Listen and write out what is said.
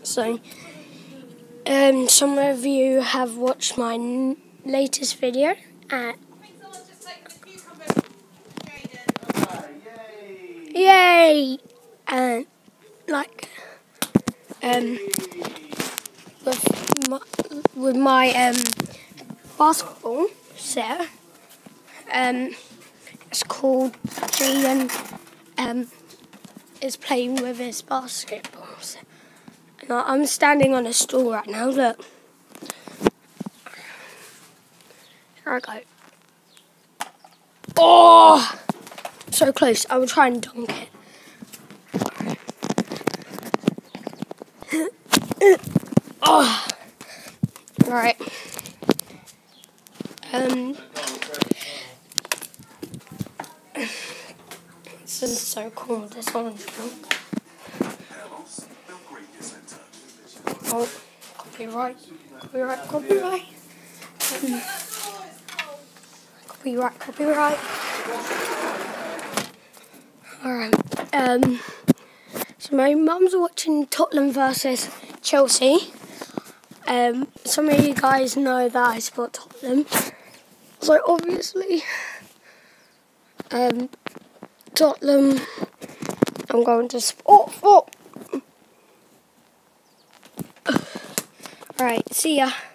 So, some of you have watched my latest video at Yay! And with my basketball set. It's called Jaden is playing with his basketballs. And I'm standing on a stool right now, look. Here I go. Oh! So close. I will try and dunk it. Oh! Right. This is so cool, this one. Oh, copyright. Alright, so my mum's watching Tottenham versus Chelsea. Some of you guys know that I support Tottenham. So obviously, Tottenham, I'm going to support. Alright, see ya.